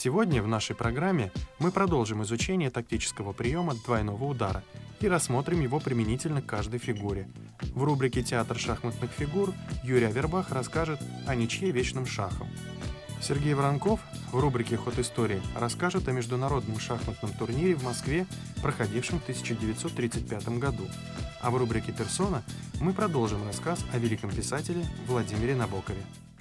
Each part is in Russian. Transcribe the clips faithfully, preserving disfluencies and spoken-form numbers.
Сегодня в нашей программе мы продолжим изучение тактического приема двойного удара и рассмотрим его применительно к каждой фигуре. В рубрике «Театр шахматных фигур» Юрий Авербах расскажет о ничье вечным шахом. Сергей Воронков в рубрике «Ход истории» расскажет о международном шахматном турнире в Москве, проходившем в тысяча девятьсот тридцать пятом году. А в рубрике «Персона» мы продолжим рассказ о великом писателе Владимире Набокове.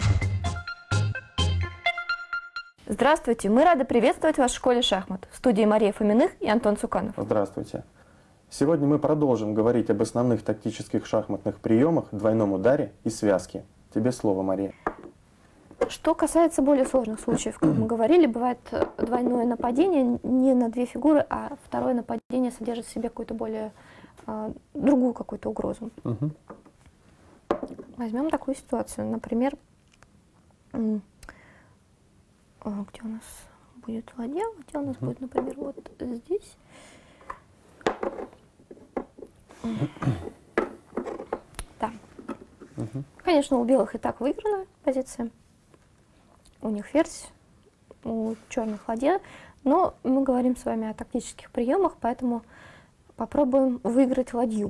Здравствуйте! Мы рады приветствовать вас в школе шахмат. В студии Мария Фоминых и Антон Цуканов. Здравствуйте! Сегодня мы продолжим говорить об основных тактических шахматных приемах, двойном ударе и связке. Тебе слово, Мария. Что касается более сложных случаев, как мы говорили, бывает двойное нападение не на две фигуры, а второе нападение содержит в себе какую-то более э, другую какую-то угрозу. Угу. Возьмем такую ситуацию. Например, э, где у нас будет ладья, где у нас угу. будет, например, вот здесь. Да. Угу. Конечно, у белых и так выиграна позиция. У них ферзь, у черных ладья, но мы говорим с вами о тактических приемах, поэтому попробуем выиграть ладью.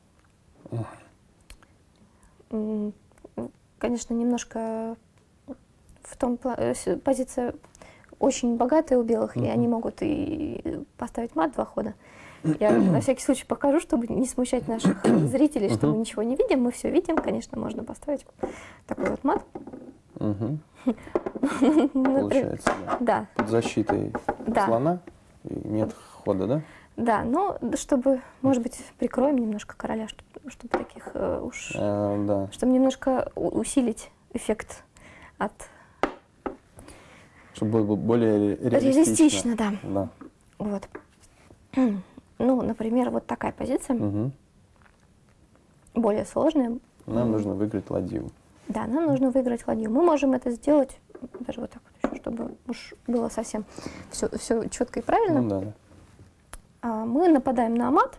Конечно, немножко в том позиция очень богатая у белых, uh-huh. и они могут и поставить мат два хода. Я на всякий случай покажу, чтобы не смущать наших зрителей, что uh-huh. мы ничего не видим, мы все видим, конечно, можно поставить такой вот мат. Uh-huh. Получается, да. Под защитой да. слона и нет хода, да? Да, но чтобы, может быть, прикроем немножко короля, чтобы, чтобы таких э, уж, а, да. чтобы немножко усилить эффект от... Чтобы было более реалистично. Реалистично, да. да. Вот. Ну, например, вот такая позиция, угу. более сложная. Нам нужно выиграть ладью. Да, нам нужно выиграть ладью. Мы можем это сделать даже вот так вот, чтобы уж было совсем все, все четко и правильно. Ну, да, да. А, мы нападаем на мат.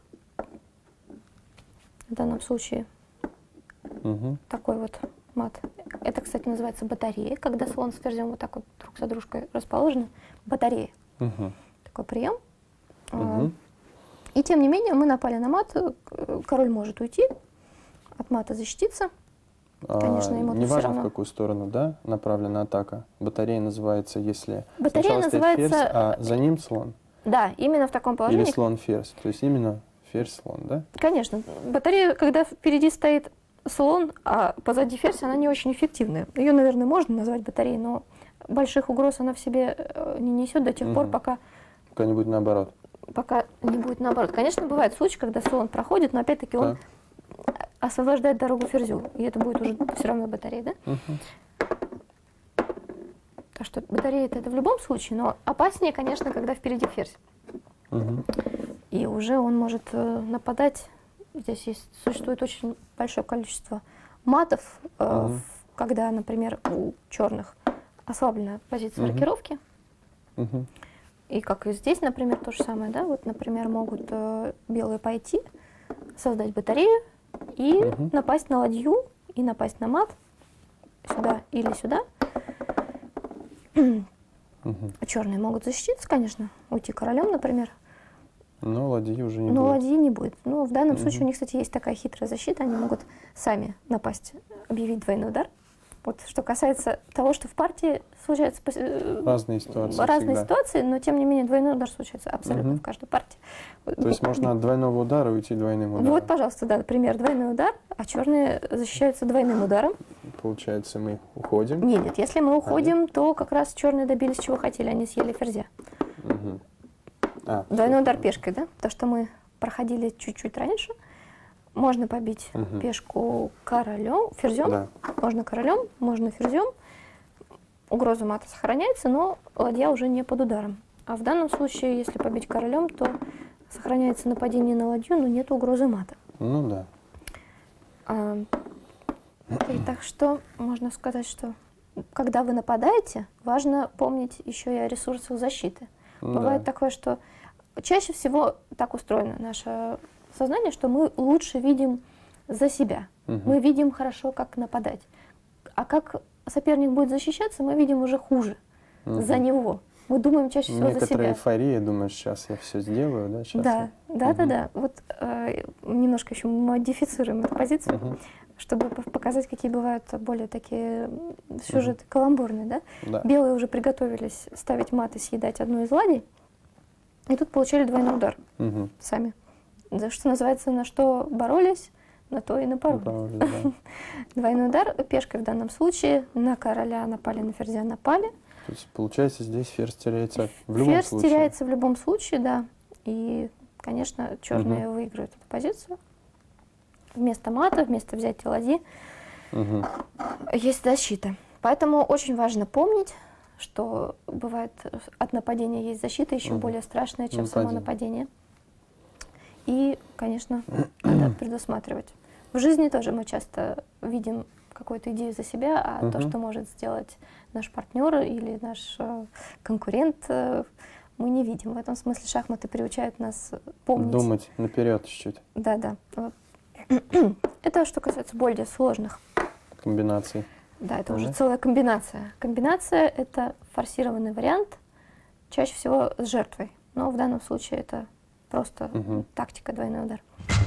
В данном случае угу. такой вот мат. Это, кстати, называется батарея, когда слон с ферзем вот так вот друг за дружкой расположены. Батарея. Угу. Такой прием. Угу. А, и тем не менее мы напали на мат. Король может уйти, от мата защититься. Конечно, ему не важно, равно. в какую сторону, да, направлена атака. Батарея называется, если Батарея сначала называется... стоит ферзь, а за ним слон. Да, именно в таком положении. Или слон-ферзь, то есть именно ферзь-слон, да? Конечно. Батарея, когда впереди стоит слон, а позади ферзь, она не очень эффективная. Ее, наверное, можно назвать батареей, но больших угроз она в себе не несет до тех угу. пор, пока... Пока не будет наоборот. Пока не будет наоборот. Конечно, бывают случаи, когда слон проходит, но опять-таки он... освобождает дорогу ферзю, и это будет уже все равно батарея, да? Uh-huh. Так что батарея это, это в любом случае, но опаснее, конечно, когда впереди ферзь. Uh-huh. И уже он может э, нападать. Здесь есть, существует очень большое количество матов, э, uh-huh. в, когда, например, у черных ослаблена позиция uh-huh. рокировки. Uh-huh. И как и здесь, например, то же самое, да? Вот, например, могут э, белые пойти, создать батарею, и угу. напасть на ладью, и напасть на мат, сюда или сюда. Угу. Черные могут защититься, конечно, уйти королем, например. Но ладьи уже не Но будет. ладьи не будет. Но в данном угу. случае у них, кстати, есть такая хитрая защита, они могут сами напасть, объявить двойной удар. Вот что касается того, что в партии случаются разные ситуации, разные ситуации, но тем не менее двойной удар случается абсолютно угу. в каждой партии. То есть можно от двойного удара уйти двойным ударом. Вот, пожалуйста, да, например, двойной удар, а черные защищаются двойным ударом. Получается, мы уходим? Нет, нет, если мы уходим, а, то как раз черные добились чего хотели, они съели ферзя. Угу. А, двойной удар пешкой, да? То, что мы проходили чуть-чуть раньше. Можно побить угу. пешку королем, ферзем, да. можно королем, можно ферзем. Угроза мата сохраняется, но ладья уже не под ударом. А в данном случае, если побить королем, то сохраняется нападение на ладью, но нет угрозы мата. Ну да. А, и так что можно сказать, что когда вы нападаете, важно помнить еще и о ресурсах защиты. Да. Бывает такое, что чаще всего так устроено наше сознание, что мы лучше видим за себя. Угу. Мы видим хорошо, как нападать. А как соперник будет защищаться, мы видим уже хуже. Угу. За него. Мы думаем чаще всего за себя. Некоторая эйфория, думаешь, сейчас я все сделаю, да? Сейчас да, я... да, угу. да, да. Вот э, немножко еще модифицируем эту позицию, угу. чтобы показать, какие бывают более такие сюжеты угу. каламбурные, да? да? Белые уже приготовились ставить мат и съедать одну из ладей, и тут получили двойной удар угу. сами. За что называется, на что боролись, на то и напоролись. Да. Двойной удар пешкой в данном случае на короля напали, на ферзя напали. То есть, получается, здесь ферзь теряется в любом ферзь случае? Ферзь теряется в любом случае, да. И, конечно, черные угу. выигрывают эту позицию. Вместо мата, вместо взятия ладьи угу. есть защита. Поэтому очень важно помнить, что бывает от нападения есть защита еще угу. более страшная, чем Нападение. само нападение. И, конечно, надо предусматривать. В жизни тоже мы часто видим какую-то идею за себя, а угу. то, что может сделать наш партнер или наш э, конкурент, э, мы не видим. В этом смысле шахматы приучают нас помнить. Думать наперед чуть-чуть. Да, да. Это что касается более сложных комбинаций. Да, это угу. уже целая комбинация. Комбинация — это форсированный вариант, чаще всего с жертвой. Но в данном случае это просто угу. тактика двойной удар.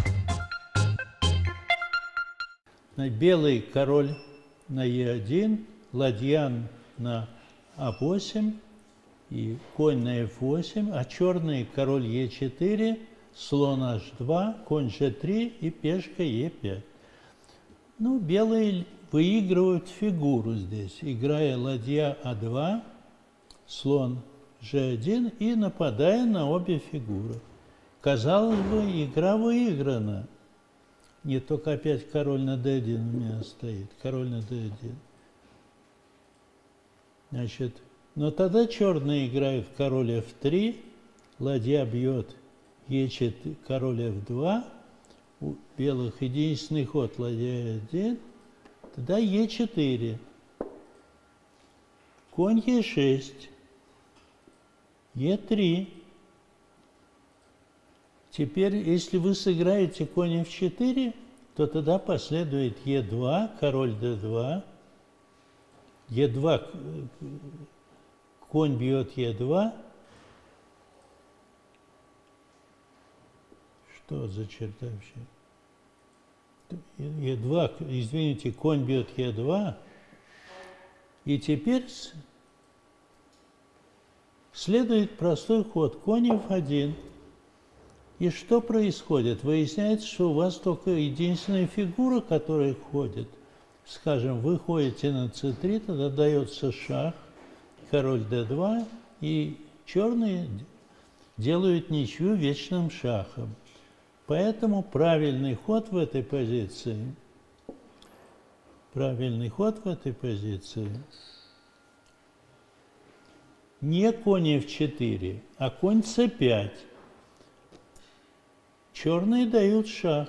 Белый король на е один, ладья на а восемь и конь на эф восемь, а черный король е четыре, слон аш два, конь же три и пешка е пять. Ну, белые выигрывают фигуру здесь, играя ладья а два, слон же один и нападая на обе фигуры. Казалось бы, игра выиграна. Не только опять король на дэ один у меня стоит, король на дэ один. Значит, но тогда черные играют король эф три, ладья бьет е четыре, король эф два, у белых единственный ход ладья е один, тогда е четыре, конь е шесть, е три. Теперь, если вы сыграете конь эф четыре, то тогда последует е два, король дэ два, е два, конь бьет е два. Что за черта вообще? е два, извините, конь бьет е два. И теперь следует простой ход, конь эф один. И что происходит? Выясняется, что у вас только единственная фигура, которая ходит. Скажем, вы ходите на цэ три, тогда дается шах, король дэ два, и черные делают ничью вечным шахом. Поэтому правильный ход в этой позиции, правильный ход в этой позиции не конь эф четыре, а конь цэ пять. Черные дают шах,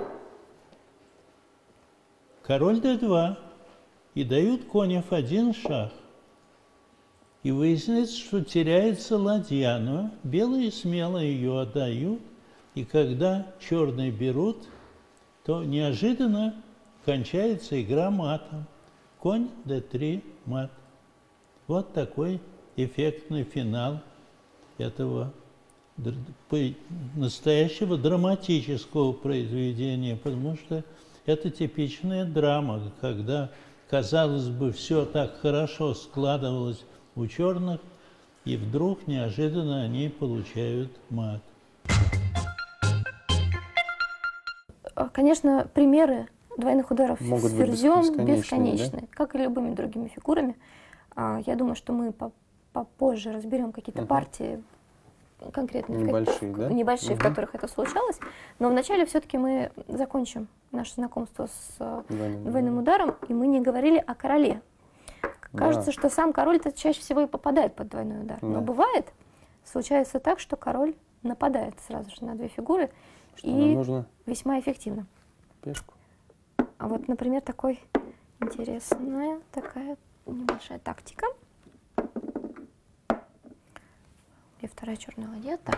король дэ два, и дают конь эф один шах. И выясняется, что теряется ладья, но белые смело ее отдают, и когда черные берут, то неожиданно кончается игра матом. Конь дэ три, мат. Вот такой эффектный финал этого настоящего драматического произведения, потому что это типичная драма, когда, казалось бы, все так хорошо складывалось у черных, и вдруг неожиданно они получают мат. Конечно, примеры двойных ударов Могут с ферзем бесконечные, бесконечны, да? как и любыми другими фигурами. Я думаю, что мы попозже разберем какие-то угу. партии, конкретно небольшие, в, да? в, небольшие угу. в которых это случалось. Но вначале все-таки мы закончим наше знакомство с двойным, двойным ударом, и мы не говорили о короле. Кажется, да. что сам король-то чаще всего и попадает под двойной удар. Да. Но бывает, случается так, что король нападает сразу же на две фигуры, что и нужно весьма эффективно. Пешку. А вот, например, такой интересная такая небольшая тактика. И вторая черная ладья. Так.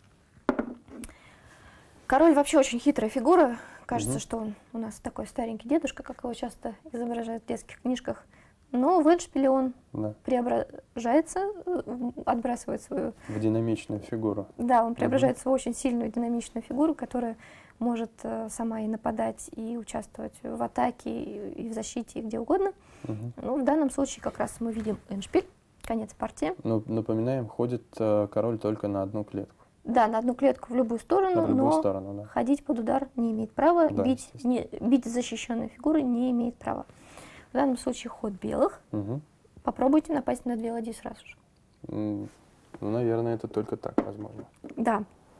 Король вообще очень хитрая фигура. Кажется, угу. что он у нас такой старенький дедушка, как его часто изображают в детских книжках. Но в эндшпиле он Да. преображается, отбрасывает свою... В динамичную фигуру. Да, он преображается угу. в очень сильную динамичную фигуру, которая может э, сама и нападать, и участвовать в атаке, и, и в защите, и где угодно. Угу. Ну, в данном случае как раз мы видим эндшпиль, конец партии. Ну, напоминаем, ходит э, король только на одну клетку. Да, на одну клетку в любую сторону, в любую но сторону, да. ходить под удар не имеет права, Да, бить, не, бить защищенные фигуры не имеет права. В данном случае ход белых. Угу. Попробуйте напасть на две ладьи сразу же. Ну, наверное, это только так возможно. Да.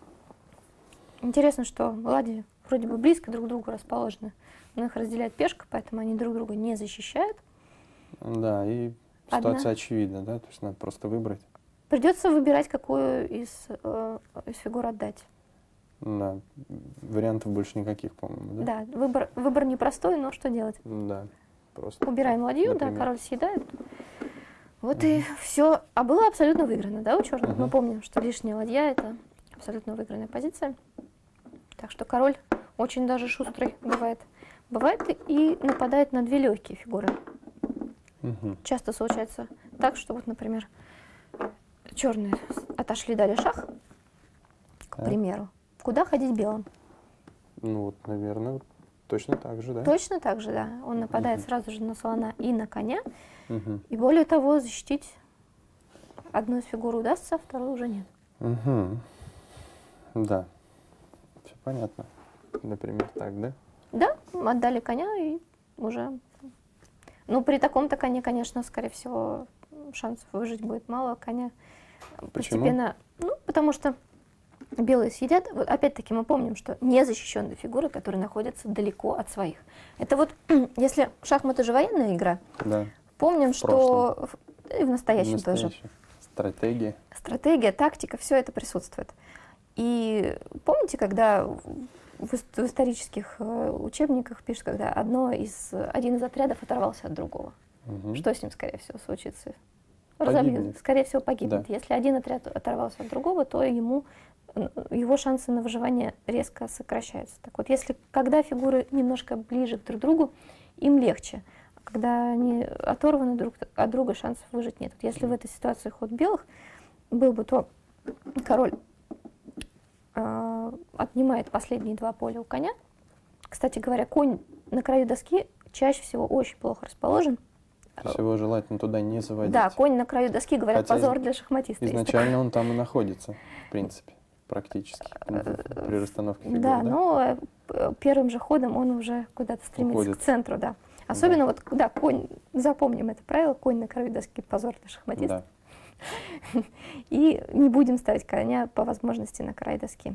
Интересно, что ладьи вроде бы близко друг к другу расположены, но их разделяет пешка, поэтому они друг друга не защищают. Да, и Одна. ситуация очевидна, да, то есть надо просто выбрать. Придется выбирать, какую из, э, из фигур отдать. Да, вариантов больше никаких, по-моему, да? Да, выбор, выбор непростой, но что делать? Да, просто. Убираем ладью, например. да, король съедает. Вот Угу. и все. А было абсолютно выиграно, да, у черных? Угу. Мы помним, что лишняя ладья — это абсолютно выигранная позиция. Так что король очень даже шустрый бывает. Бывает и нападает на две легкие фигуры. Угу. Часто случается так, что вот, например, черные отошли, дали шах, к А? примеру. Куда ходить белым? Ну вот, наверное, точно так же, да? Точно так же, да. Он нападает Мгм. сразу же на слона и на коня. Угу. И более того, защитить одну из фигур удастся, а вторую уже нет. Угу. Да, все понятно. Например, так, да? Да, отдали коня и уже... Ну, при таком-то коне, конечно, скорее всего, шансов выжить будет мало. Коня Почему? постепенно... Ну, потому что белые съедят. Вот опять-таки мы помним, что незащищенные фигуры, которые находятся далеко от своих. Это вот, если шахматы же военная игра, Да. помним, что в- и в настоящем тоже. Настоящая стратегия. Стратегия, тактика, все это присутствует. И помните, когда в, ис- в исторических э, учебниках пишут, когда одно из, один из отрядов оторвался от другого. Угу. Что с ним, скорее всего, случится? Погибнет. Разобьется. Скорее всего, погибнет. Да. Если один отряд оторвался от другого, то ему, м, его шансы на выживание резко сокращаются. Так вот, если когда фигуры немножко ближе друг к другу, им легче. А когда они оторваны друг от друга, шансов выжить нет. Вот если в этой ситуации ход белых был бы, то король э, отнимает последние два поля у коня. Кстати говоря, конь на краю доски чаще всего очень плохо расположен. Всего желательно туда не заводить. Да, конь на краю доски, говорят, Хотя позор для шахматиста. есть Изначально он там и находится, в принципе, практически, при расстановке фигур, Да, да? но э, первым же ходом он уже куда-то стремится Уходит. к центру, да. Особенно вот, да, конь, запомним это правило, конь на краю доски, позор для шахматиста. Да. И не будем ставить коня по возможности на край доски.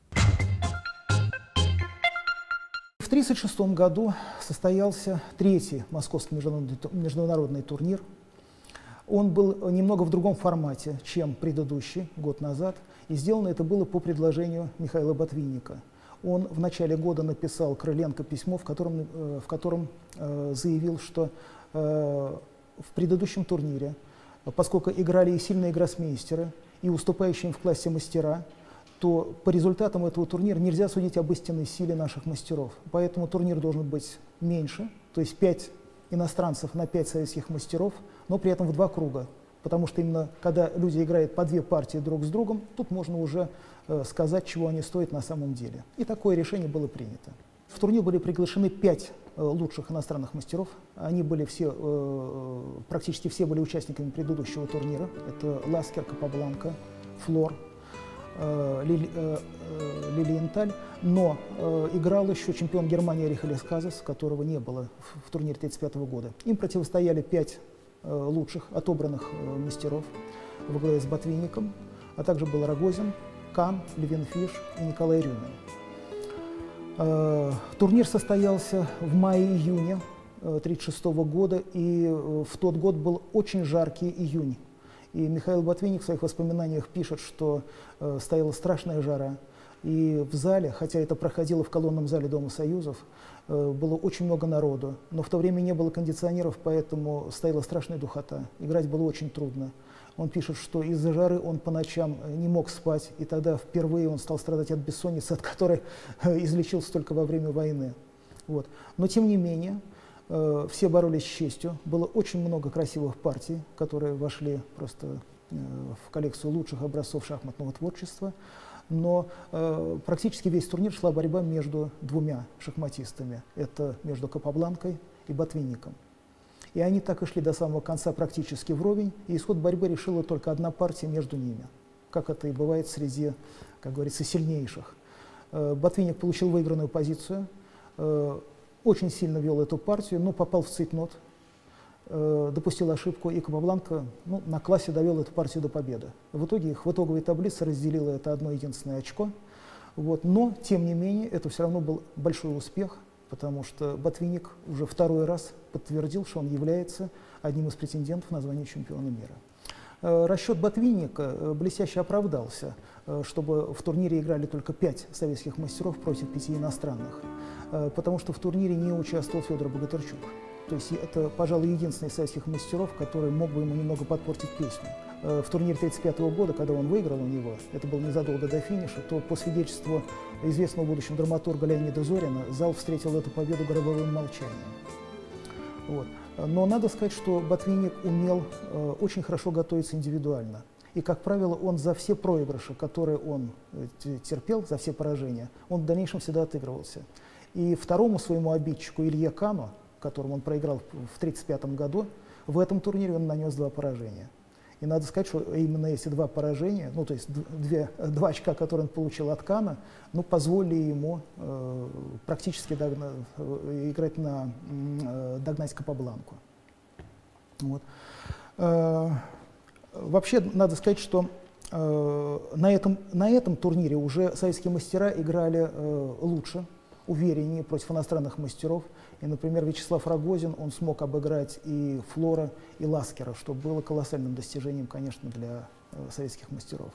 В тысяча девятьсот тридцать шестом году состоялся третий московский международный, ту- международный турнир. Он был немного в другом формате, чем предыдущий, год назад. И сделано это было по предложению Михаила Ботвинника. Он в начале года написал Крыленко письмо, в котором, э, в котором э, заявил, что э, в предыдущем турнире, поскольку играли и сильные гроссмейстеры, и уступающие им в классе мастера, то по результатам этого турнира нельзя судить об истинной силе наших мастеров. Поэтому турнир должен быть меньше, то есть пять иностранцев на пять советских мастеров, но при этом в два круга. Потому что именно когда люди играют по две партии друг с другом, тут можно уже э, сказать, чего они стоят на самом деле. И такое решение было принято. В турнир были приглашены пять э, лучших иностранных мастеров. Они были все, э, практически все были участниками предыдущего турнира. Это Ласкер, Капабланка, Флор, э, Лили, э, э, Лилиенталь. Но э, играл еще чемпион Германии Рихелес Казас, которого не было в, в турнире тысяча девятьсот тридцать пятого года. Им противостояли пять э, лучших отобранных э, мастеров во главе с Ботвинником, а также был Рогозин, Кан, Левинфиш и Николай Рюмин. Э, турнир состоялся в мае-июне тысяча девятьсот тридцать шестого года, и э, в тот год был очень жаркий июнь. И Михаил Ботвинник в своих воспоминаниях пишет, что э, стояла страшная жара. И в зале, хотя это проходило в колонном зале Дома Союзов, э, было очень много народу. Но в то время не было кондиционеров, поэтому стояла страшная духота. Играть было очень трудно. Он пишет, что из-за жары он по ночам не мог спать, и тогда впервые он стал страдать от бессонницы, от которой излечился только во время войны. Вот. Но тем не менее, Э, все боролись с честью. Было очень много красивых партий, которые вошли просто э, в коллекцию лучших образцов шахматного творчества. Но э, практически весь турнир шла борьба между двумя шахматистами. Это между Капабланкой и Ботвинником. И они так и шли до самого конца практически вровень, и исход борьбы решила только одна партия между ними, как это и бывает среди, как говорится, сильнейших. Э, Ботвинник получил выигранную позицию, э, очень сильно вел эту партию, но попал в цейтнот, э, допустил ошибку, и Капабланка ну, на классе довел эту партию до победы. В итоге их в итоговой таблице разделило это одно единственное очко. Вот. Но, тем не менее, это все равно был большой успех, потому что Ботвинник уже второй раз подтвердил, что он является одним из претендентов на звание чемпиона мира. Э, расчет Ботвинника э, блестяще оправдался, э, чтобы в турнире играли только пять советских мастеров против пяти иностранных, э, потому что в турнире не участвовал Федор Богатырчук. То есть это, пожалуй, единственный из советских мастеров, который мог бы ему немного подпортить песню. Э, в турнире тысяча девятьсот тридцать пятого года, когда он выиграл у него, это было незадолго до финиша, то по свидетельству известного будущего драматурга Леонида Зорина, зал встретил эту победу гробовым молчанием. Вот. Но надо сказать, что Ботвинник умел э, очень хорошо готовиться индивидуально. И, как правило, он за все проигрыши, которые он э, терпел, за все поражения, он в дальнейшем всегда отыгрывался. И второму своему обидчику Илье Кану, которому он проиграл в тысяча девятьсот тридцать пятом году, в этом турнире он нанес два поражения. И надо сказать, что именно эти два поражения, ну то есть две, два очка, которые он получил от Кана, ну, позволили ему э, практически догна, э, играть на, э, догнать Капабланку. Вот. Э, вообще, надо сказать, что э, на, этом, на этом турнире уже советские мастера играли э, лучше, увереннее против иностранных мастеров. И, например, Вячеслав Рогозин, он смог обыграть и Флора, и Ласкера, что было колоссальным достижением, конечно, для э, советских мастеров.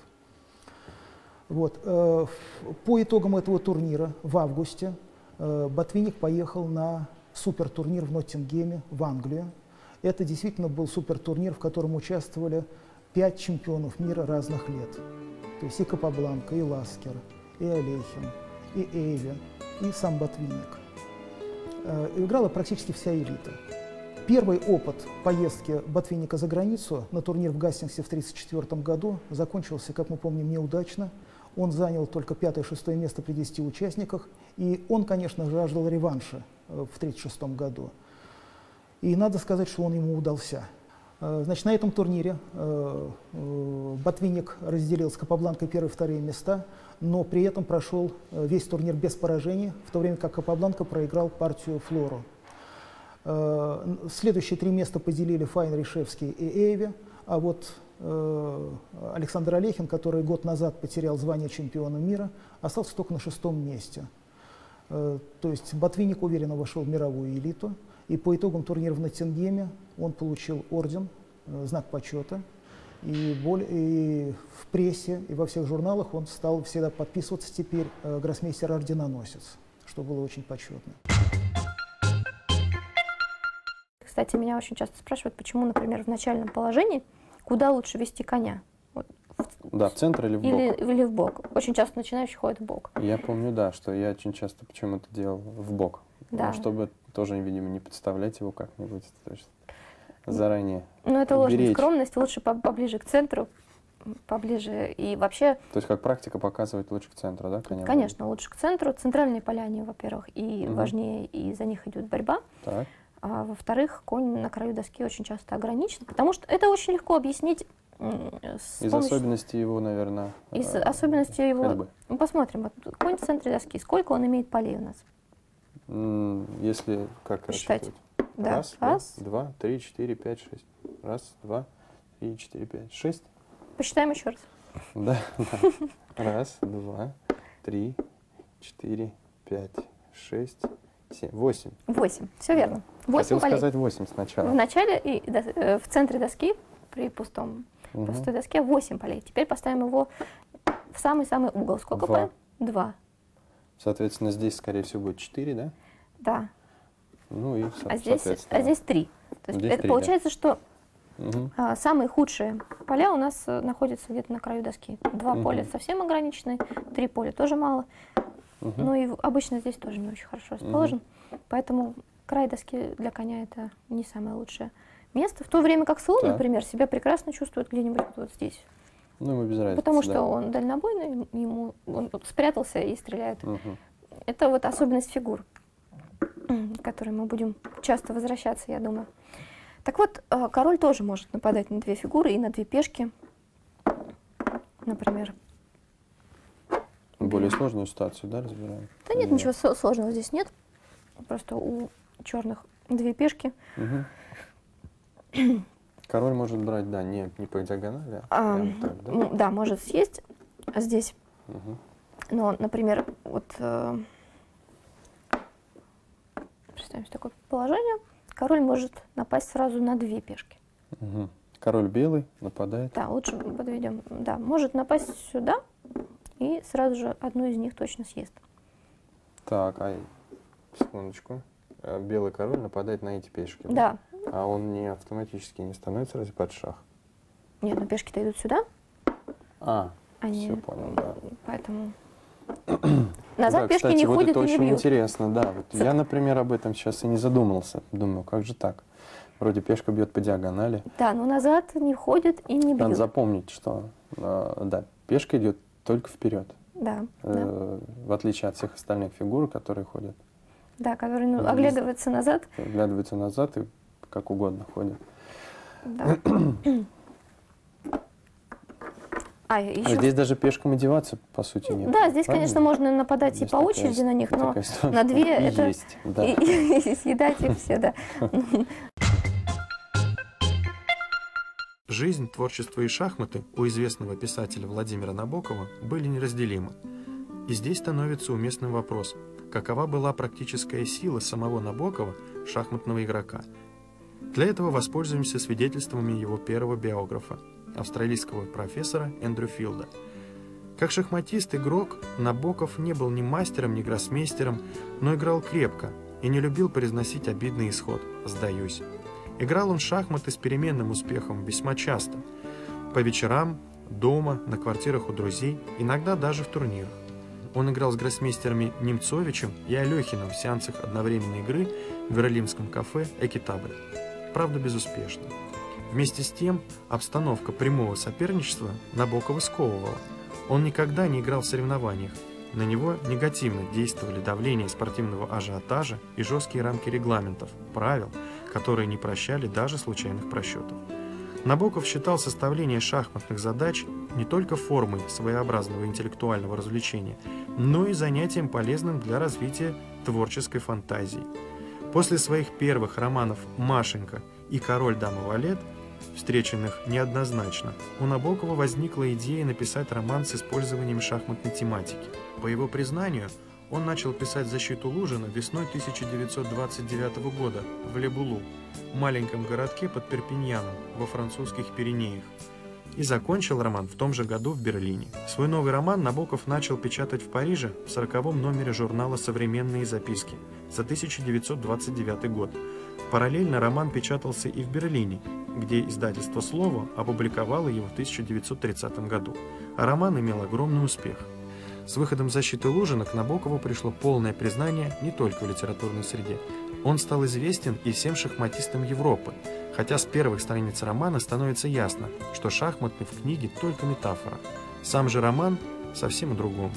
Вот. Э, по итогам этого турнира в августе э, Ботвинник поехал на супертурнир в Ноттингеме, в Англию. Это действительно был супертурнир, в котором участвовали пять чемпионов мира разных лет. То есть и Капабланка, и Ласкер, и Олехин, и Эйви, и сам Ботвинник. Играла практически вся элита. Первый опыт поездки Ботвинника за границу на турнир в Гастингсе в тысяча девятьсот тридцать четвёртом году закончился, как мы помним, неудачно. Он занял только пятое-шестое место при десяти участниках, и он, конечно, жаждал реванша в тысяча девятьсот тридцать шестом году. И надо сказать, что он ему удался. Значит, на этом турнире Ботвинник разделил с Капабланкой первые и вторые места, но при этом прошел весь турнир без поражений, в то время как Капабланка проиграл партию Флору. Следующие три места поделили Файн, Ришевский и Эйви, а вот Александр Олехин, который год назад потерял звание чемпиона мира, остался только на шестом месте. То есть Ботвинник уверенно вошел в мировую элиту, и по итогам турнира в Ноттингеме он получил орден, знак почета. И, более, и в прессе, и во всех журналах он стал всегда подписываться теперь э, гроссмейстер-орденоносец, что было очень почетно. Кстати, меня очень часто спрашивают, почему, например, в начальном положении, куда лучше вести коня? Вот, в, да, в центр или в бок? Или, или в бок. Очень часто начинающий ходит в бок. Я помню, да, что я очень часто почему-то делал в бок. Да. Ну, чтобы тоже, видимо, не подставлять его как-нибудь. То есть заранее. Ну, это ложная беречь. скромность, лучше поближе к центру, поближе и вообще... То есть, как практика показывает, лучше к центру, да, коня? Конечно, лучше к центру. Центральные поля, они, во-первых, и угу. важнее, и за них идет борьба. Так. А во-вторых, конь на краю доски очень часто ограничен, потому что это очень легко объяснить. С Из помощью... особенностей его, наверное, Из особенностей его... ходьбы. Ну, посмотрим. Вот конь в центре доски. Сколько он имеет полей у нас? Если как посчитать. рассчитывать? Да. Раз, Раз, два, три, четыре, пять, шесть. Раз, два, три, четыре, пять, шесть. Посчитаем еще раз. Да, да. Раз, два, три, четыре, пять, шесть, семь, восемь. Восемь. Все верно. Восемь Хотел полей. сказать восемь сначала. В начале и в центре доски, при пустом, угу. пустой доске, восемь полей. Теперь поставим его в самый-самый угол. Сколько Два. полей? Два. Соответственно, здесь, скорее всего, будет четыре, да? Да. Ну и, а здесь, а здесь три. То есть здесь это три, получается, да. что угу. а, самые худшие поля у нас а, находятся где-то на краю доски. Два угу. поля совсем ограничены, три поля тоже мало. Угу. Ну и обычно здесь тоже не очень хорошо расположен. Угу. Поэтому край доски для коня это не самое лучшее место, в то время как слон, так. например, себя прекрасно чувствует где-нибудь вот здесь. Ну, ему без разницы, Потому что да. он дальнобойный, ему он спрятался и стреляет. Угу. Это вот особенность фигур, к которой мы будем часто возвращаться, я думаю. Так вот, король тоже может нападать на две фигуры и на две пешки. Например. Более сложную ситуацию, да, разбираем? Да нет, ничего сложного здесь нет. Просто у черных две пешки. Угу. Король может брать, да, не, не по диагонали, а, а так, да? Да, может съесть здесь. Угу. Но, например, вот э, представим себе такое положение. Король может напасть сразу на две пешки. Угу. Король белый нападает. Да, лучше подведем. Да, может напасть сюда и сразу же одну из них точно съест. Так, а секундочку. Белый король нападает на эти пешки. Да. А он не автоматически не становится разве под шах? Нет, но пешки-то идут сюда. А, Они... все понял, да. Поэтому назад да, пешки кстати, не вот ходят это и не очень бьют. интересно, да. Вот я, например, об этом сейчас и не задумался. Думаю, как же так? Вроде пешка бьет по диагонали. Да, но назад не ходят и не бьют. Надо запомнить, что э, да, пешка идет только вперед. Да, э, да. В отличие от всех остальных фигур, которые ходят. Да, которые ну, оглядываются назад. Оглядываются назад и как угодно ходят. Да. А, еще... а здесь даже пешкам одеваться, по сути, нет. Да, здесь, правильно? конечно, можно нападать Здесь и по такая очереди ис- на них, но такая на две и это... есть, да. И, и, и съедать их все, да. Жизнь, творчество и шахматы у известного писателя Владимира Набокова были неразделимы. И здесь становится уместным вопрос, какова была практическая сила самого Набокова, шахматного игрока. Для этого воспользуемся свидетельствами его первого биографа, австралийского профессора Эндрю Филда. Как шахматист-игрок Набоков не был ни мастером, ни гроссмейстером, но играл крепко и не любил произносить обидный исход «сдаюсь». Играл он в шахматы с переменным успехом весьма часто. По вечерам, дома, на квартирах у друзей, иногда даже в турнирах. Он играл с гроссмейстерами Немцовичем и Алехиным в сеансах одновременной игры в берлинском кафе «Экитабль». Правда, безуспешно. Вместе с тем, обстановка прямого соперничества Набокова сковывала. Он никогда не играл в соревнованиях. На него негативно действовали давление спортивного ажиотажа и жесткие рамки регламентов, правил, которые не прощали даже случайных просчетов. Набоков считал составление шахматных задач не только формой своеобразного интеллектуального развлечения, но и занятием полезным для развития творческой фантазии. После своих первых романов «Машенька» и «Король, дама, валет», встреченных неоднозначно, у Набокова возникла идея написать роман с использованием шахматной тематики. По его признанию, он начал писать «Защиту Лужина» весной тысяча девятьсот двадцать девятого года в Ле-Булу, маленьком городке под Перпиньяном во французских Пиренеях, и закончил роман в том же году в Берлине. Свой новый роман Набоков начал печатать в Париже в сороковом номере журнала «Современные записки» за тысяча девятьсот двадцать девятый год. Параллельно роман печатался и в Берлине, где издательство «Слово» опубликовало его в тысяча девятьсот тридцатом году, а роман имел огромный успех. С выходом «Защиты Лужина» к Набокову пришло полное признание не только в литературной среде. Он стал известен и всем шахматистам Европы, хотя с первых страниц романа становится ясно, что шахматы в книге только метафора. Сам же роман совсем о другом.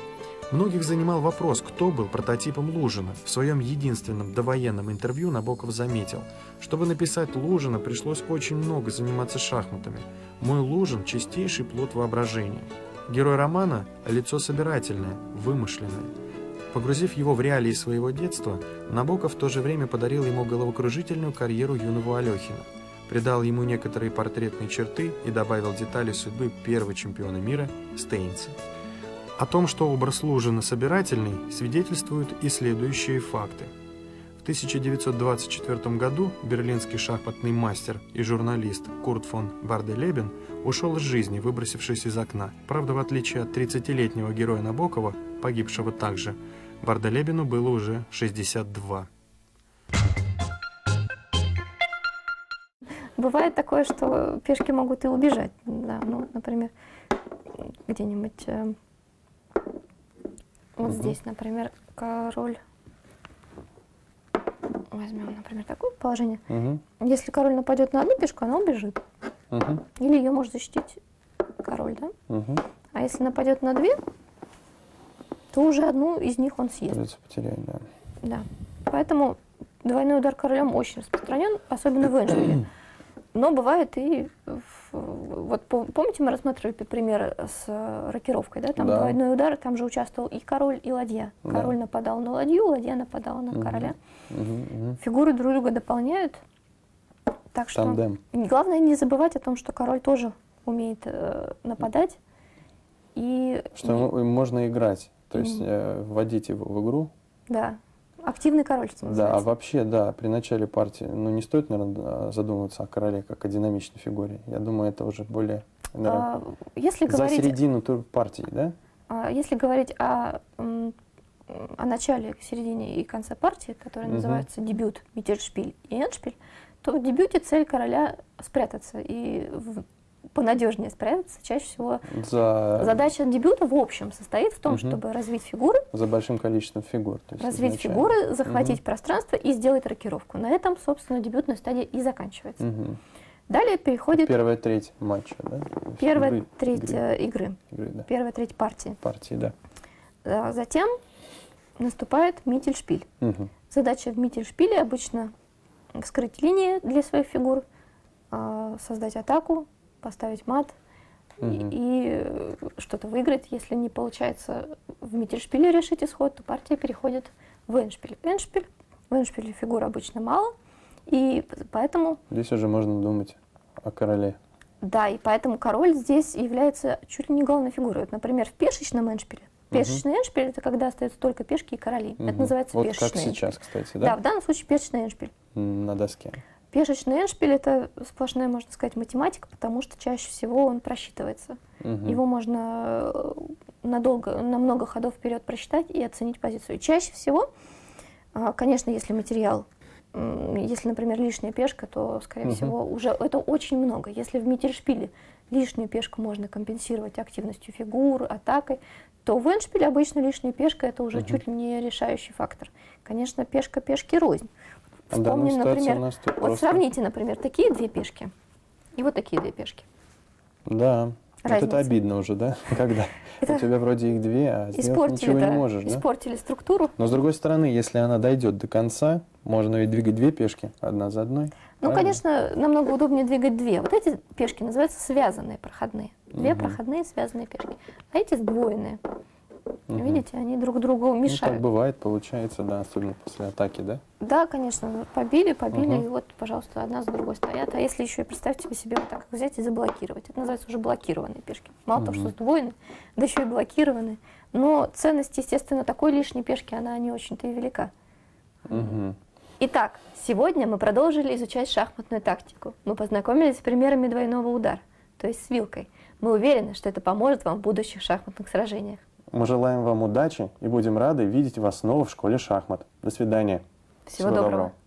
Многих занимал вопрос, кто был прототипом Лужина. В своем единственном довоенном интервью Набоков заметил: чтобы написать Лужина, пришлось очень много заниматься шахматами. Мой Лужин – чистейший плод воображения. Герой романа – лицо собирательное, вымышленное. Погрузив его в реалии своего детства, Набоков в то же время подарил ему головокружительную карьеру юного Алехина, придал ему некоторые портретные черты и добавил детали судьбы первого чемпиона мира Стейнца. О том, что образ Лужина собирательный, свидетельствуют и следующие факты. В тысяча девятьсот двадцать четвёртом году берлинский шахматный мастер и журналист Курт фон Барделебен ушел из жизни, выбросившись из окна. Правда, в отличие от тридцатилетнего героя Набокова, погибшего также, Барделебену было уже шестьдесят два. Бывает такое, что пешки могут и убежать. Да, ну, например, где-нибудь э, вот угу. здесь, например, король возьмем, например, такое положение. Угу. Если король нападет на одну пешку, она убежит. Угу. Или ее может защитить король, да? Угу. А если нападет на две, то уже одну из них он съест. Придется потерять, да. Да. Поэтому двойной удар королем очень распространен, особенно в эндшпиле. Но бывает и... В, вот помните, мы рассматривали пример с рокировкой, да? Там да. двойной удар, там же участвовал и король, и ладья. Да. Король нападал на ладью, ладья нападала на угу. короля. Угу, угу. Фигуры друг друга дополняют. Так что Тандем. главное не забывать о том, что король тоже умеет э, нападать. И, что и, можно играть, то есть mm. э, вводить его в игру. Да, активный король, что называется. Да, а вообще, да, при начале партии, ну не стоит, наверное, задумываться о короле как о динамичной фигуре. Я думаю, это уже более, наверное, а, если за говорить, середину тур партии, да? А, если говорить о, о начале, середине и конце партии, которая Угу. называется дебют, миттельшпиль и эндшпиль, то в дебюте цель короля спрятаться и в, понадежнее спрятаться. Чаще всего За... задача дебюта в общем состоит в том, Угу. чтобы развить фигуры, За большим количеством фигур. То есть развить изначально. фигуры, захватить Угу. пространство и сделать рокировку. На этом, собственно, дебютная стадия и заканчивается. Угу. Далее переходит Первая треть матча, да? первая Игры, треть игры, э, игры, игры, да. первая треть партии. Партии, да. А затем наступает миттельшпиль. Угу. Задача в миттельшпиле обычно скрыть линии для своих фигур, а, создать атаку, поставить мат Угу. и, и что-то выиграть. Если не получается в миттельшпиле решить исход, то партия переходит в эндшпиль. Эндшпиль. В эндшпиле фигур обычно мало, и поэтому... Здесь уже можно думать о короле. Да, и поэтому король здесь является чуть ли не главной фигурой. Вот, например, в пешечном эндшпиле. Пешечный Угу. эндшпиль — это когда остаются только пешки и короли. Угу. Это называется вот пешечный как сейчас, эндшпиль. кстати, Да, да? в данном случае пешечный эндшпиль. На доске. Пешечный эндшпиль — это сплошная, можно сказать, математика, потому что чаще всего он просчитывается. Угу. Его можно надолго, на много ходов вперед просчитать и оценить позицию. И чаще всего, конечно, если материал, если, например, лишняя пешка, то, скорее угу. всего, уже это очень много. Если в миттельшпиле лишнюю пешку можно компенсировать активностью фигур, атакой, то в эндшпиле обычно лишняя пешка — это уже угу. чуть ли не решающий фактор. Конечно, пешка пешки рознь. Вспомним, например, вот просто... сравните, например, такие две пешки и вот такие две пешки. Да, вот это обидно уже, да? Когда это... у тебя вроде их две, а сделать ничего да, не можешь, да? Испортили структуру. Но с другой стороны, если она дойдет до конца, можно ведь двигать две пешки, одна за одной. Ну, правильно? конечно, намного удобнее двигать две. Вот эти пешки называются связанные проходные. Две угу. проходные связанные пешки. А эти сдвоенные. Угу. Видите, они друг другу мешают. Ну, так бывает, получается, да, особенно после атаки, да? Да, конечно, побили, побили, Угу. и вот, пожалуйста, одна за другой стоят. А если еще и представьте себе вот так взять и заблокировать, это называется уже блокированные пешки. Мало угу. того, что сдвоены, да еще и блокированы. Но ценность, естественно, такой лишней пешки, она не очень-то и велика. Угу. Итак, сегодня мы продолжили изучать шахматную тактику. Мы познакомились с примерами двойного удара, то есть с вилкой. Мы уверены, что это поможет вам в будущих шахматных сражениях. Мы желаем вам удачи и будем рады видеть вас снова в школе шахмат. До свидания. Всего, Всего доброго. доброго.